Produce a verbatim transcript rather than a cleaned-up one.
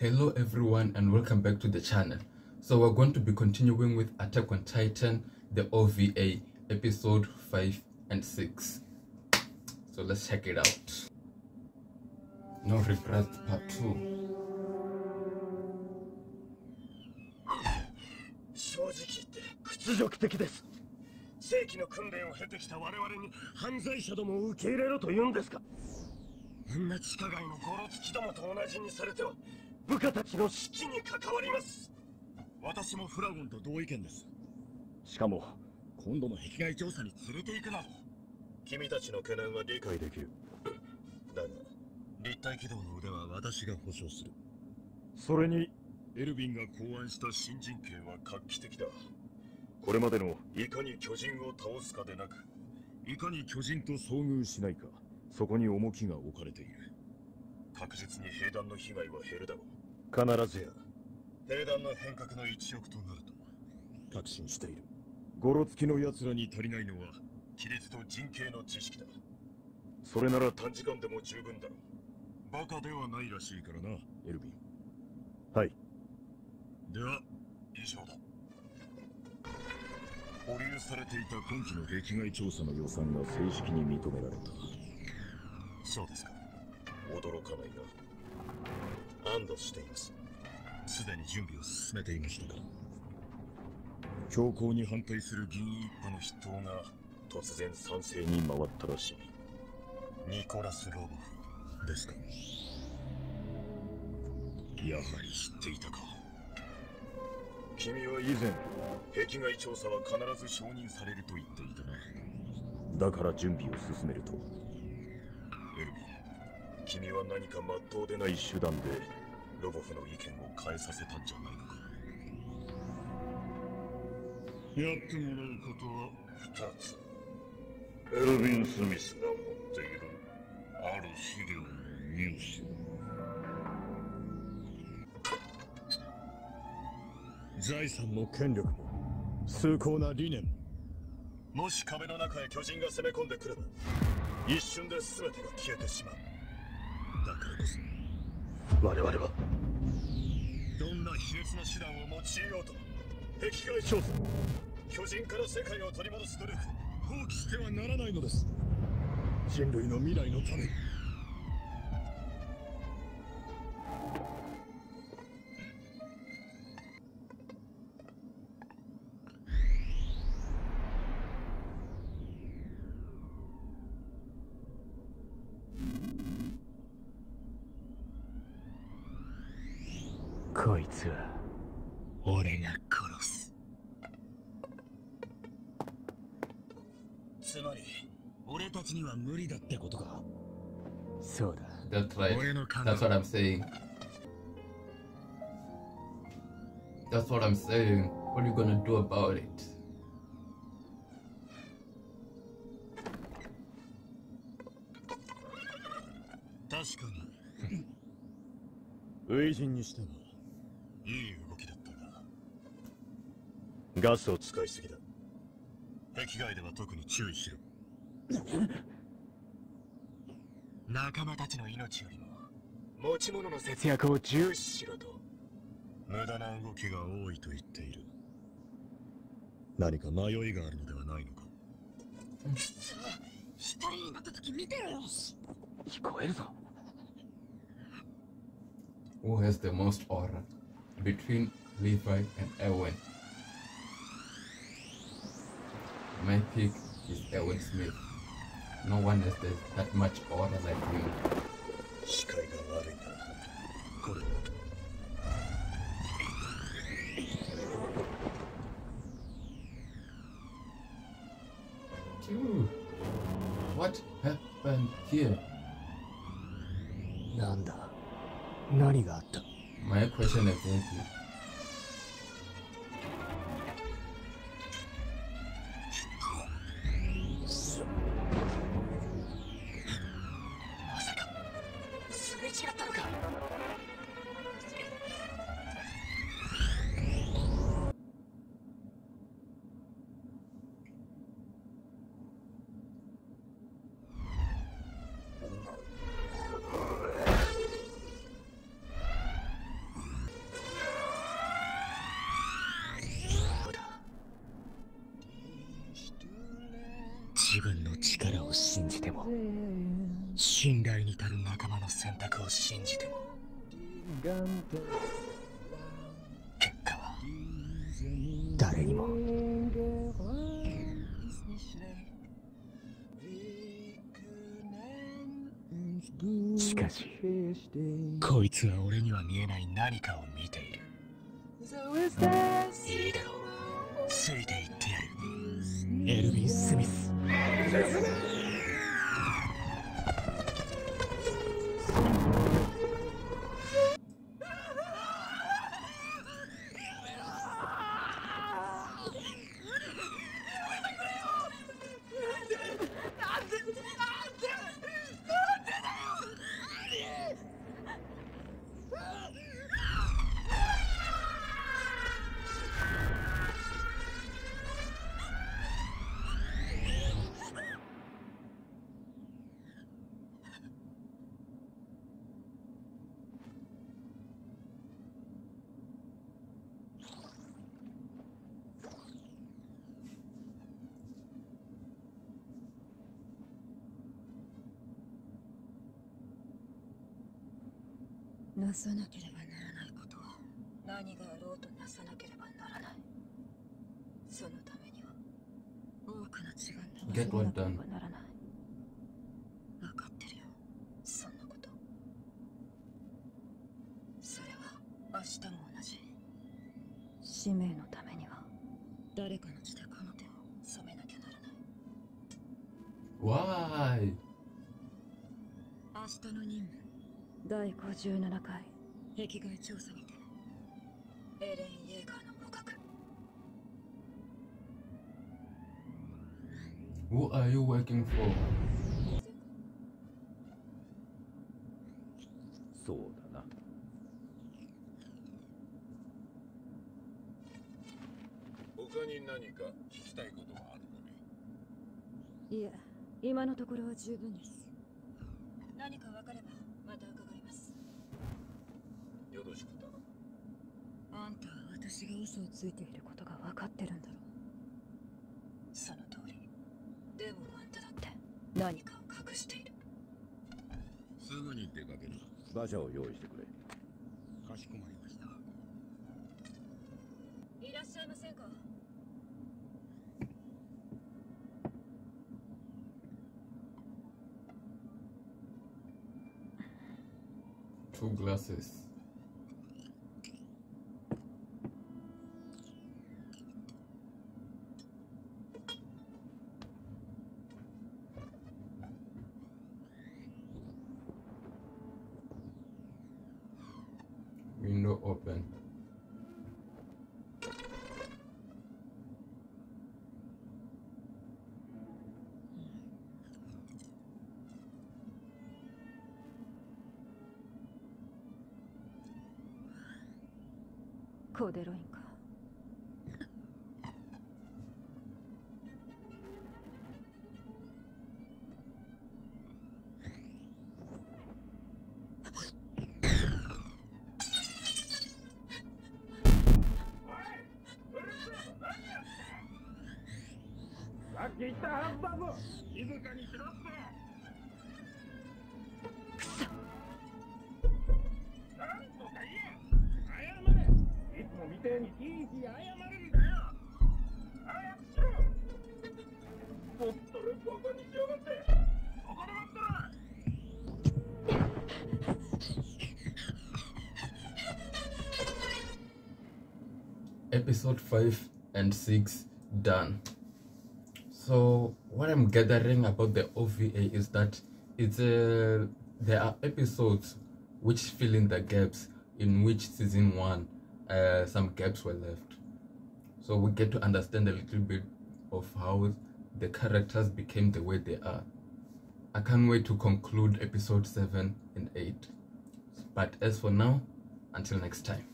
Hello everyone and welcome back to the channel. So we're going to be continuing with Attack on Titan, the O V A, episode five and six. So let's check it out. No Regrets part two. 正直言って屈辱的です。正規の訓練を経てきた我々に犯罪者どもを受け入れろと言うんですか。あんな地下街のゴロツキどもと同じにされては部下たちの士気に関わります。 私もフラゴンと同意見です。しかも今度の壁外調査に連れて行くなど。 君たちの懸念は理解できる。だが立体起動の腕は私が保証する。それにエルヴィンが考案した新人形は画期的だ。これまでのいかに巨人を倒すかでなく、いかに巨人と遭遇しないか、そこに重きが置かれている。確実に兵団の被害は減るだろう。必ずや兵団の変革の一翼となると確信している。ゴロつきの奴らに足りないのは規律と人形の知識だ。それなら短時間でも十分だろう。バカではないらしいからな、エルヴィン。はい。では以上だ。保留されていた今期の壁外調査の予算が正式に認められた。そうですか。 驚かないが安堵しています。 すでに準備を進めていましたから。強硬に反対する議員一派の筆頭が突然賛成に回ったらしい。ニコラス・ロボフですか。やはり知っていたか。君は以前壁外調査は必ず承認されると言っていたな。だから準備を進めると。エルヴィン、君は何か真っ当でない手段でロボフの意見を変えさせたんじゃないのか。やってもらうことは二つ。エルヴィン・スミスが持っているある資料の入手。財産も権力も崇高な理念も。もし壁の中へ巨人が攻め込んでくれば一瞬で全てが消えてしまう。だからこそ我々はどんな卑劣な手段を用いようと壁外調査、巨人から世界を取り戻す努力放棄してはならないのです。人類の未来のために。こいつは俺が殺す。つまり俺たちには無理だってことか。そうだ。 That's right. That's what I'm saying. That's what I'm saying. What are you gonna do about it? 確かに初陣にしてはいい動きだったが、ガスを使いすぎだ。壁外では特に注意しろ。 仲間たちの命よりも持ち物の節約を重視しろと。 無駄な動きが多いと言っている。何か迷いがあるのではないのか。 一人になった時見てろよ。聞こえるぞ。 Who has the most aura between Levi and Erwin? My pick is Erwin Smith. No one has the, that much aura like him. 視界が悪いな。これは。 Dude, what happened here? なんだ。何があった？ My question is exactly. まさかすれ違ったのか。 信頼に足る仲間の選択を信じても結果は誰にも。しかしこいつは俺には見えない何かを見ている。いいだろう、ついていってやる。エルヴィン・スミス。 なさなければならないことは何があろうとなさなければならない。そのためには多くの時間を忘れなければならない。分かってるよ、そんなこと。それは明日も同じ。使命のためには誰かの血でこの手を染めなきゃならない。 Why? 明日の任務だいごじゅうななかい壁外調査にてエレン・イェーガーの捕獲。 Who are you working for? そうだな。他に何か聞きたいことはあるかね。 いえ、今のところは十分です。何か分かればまた伺います。 よろしくだ。 あんたは私が嘘をついていることが分かってるんだろう。その通り。でもあんただって何かを隠している。 すぐに出かける。馬車を用意してくれ。 かしこまりました。 いらっしゃいませんか。 Two glasses. Window open. Coderoin コデロインか。 さっき言ったはずだぞ。静かにしろって。なんとか言え。謝れ。いつもみてえにいい日謝るんだよ。早くしろ。もっとるここにしやがって。ここで待ったら。 Episode five and six done. So what I'm gathering about the O V A is that it's a, there are episodes which fill in the gaps in which season one uh, some gaps were left. So we get to understand a little bit of how the characters became the way they are. I can't wait to conclude episode seven and eight. But as for now, until next time.